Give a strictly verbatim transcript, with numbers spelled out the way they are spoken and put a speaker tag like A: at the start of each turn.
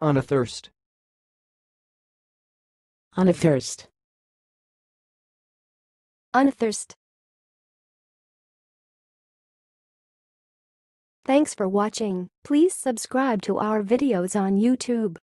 A: Unathirst.
B: Unathirst.
C: Unathirst. Thanks for watching. Please subscribe to our videos on YouTube.